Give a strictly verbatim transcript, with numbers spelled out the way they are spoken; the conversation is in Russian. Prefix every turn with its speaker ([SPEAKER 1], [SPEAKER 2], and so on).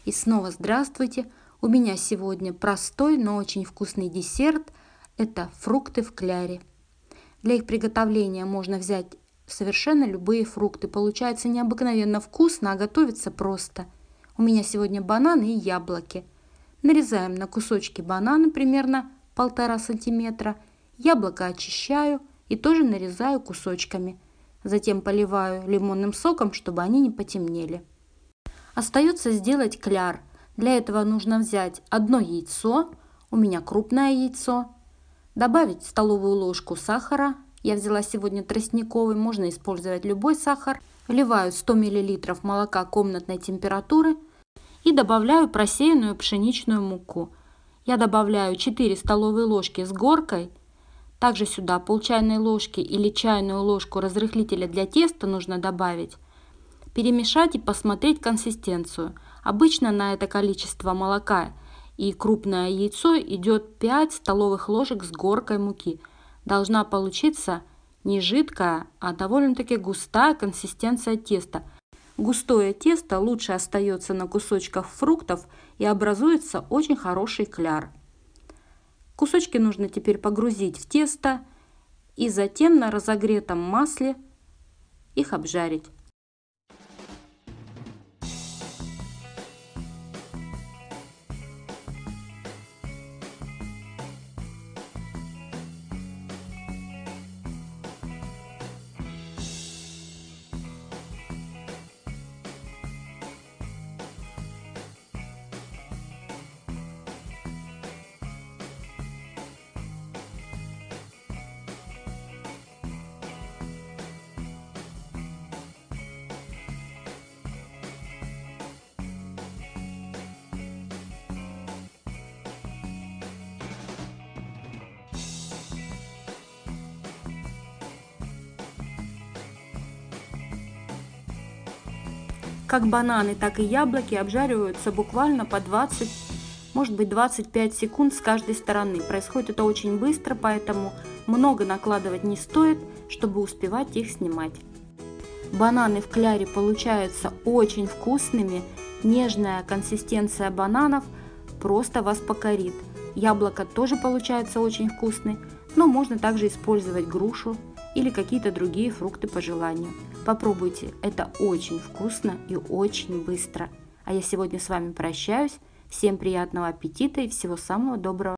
[SPEAKER 1] И снова здравствуйте! У меня сегодня простой, но очень вкусный десерт. Это фрукты в кляре. Для их приготовления можно взять совершенно любые фрукты. Получается необыкновенно вкусно, а готовится просто. У меня сегодня бананы и яблоки. Нарезаем на кусочки бананы примерно полтора сантиметра. Яблоко очищаю и тоже нарезаю кусочками. Затем поливаю лимонным соком, чтобы они не потемнели. Остается сделать кляр. Для этого нужно взять одно яйцо, у меня крупное яйцо, добавить столовую ложку сахара, я взяла сегодня тростниковый, можно использовать любой сахар, вливаю сто миллилитров молока комнатной температуры и добавляю просеянную пшеничную муку. Я добавляю четыре столовые ложки с горкой, также сюда пол чайной ложки или чайную ложку разрыхлителя для теста нужно добавить. Перемешать и посмотреть консистенцию. Обычно на это количество молока и крупное яйцо идет пять столовых ложек с горкой муки. Должна получиться не жидкая, а довольно-таки густая консистенция теста. Густое тесто лучше остается на кусочках фруктов и образуется очень хороший кляр. Кусочки нужно теперь погрузить в тесто и затем на разогретом масле их обжарить. Как бананы, так и яблоки обжариваются буквально по двадцать, может быть двадцать пять секунд с каждой стороны. Происходит это очень быстро, поэтому много накладывать не стоит, чтобы успевать их снимать. Бананы в кляре получаются очень вкусными, нежная консистенция бананов просто вас покорит. Яблоко тоже получается очень вкусный, но можно также использовать грушу или какие-то другие фрукты по желанию. Попробуйте, это очень вкусно и очень быстро. А я сегодня с вами прощаюсь. Всем приятного аппетита и всего самого доброго.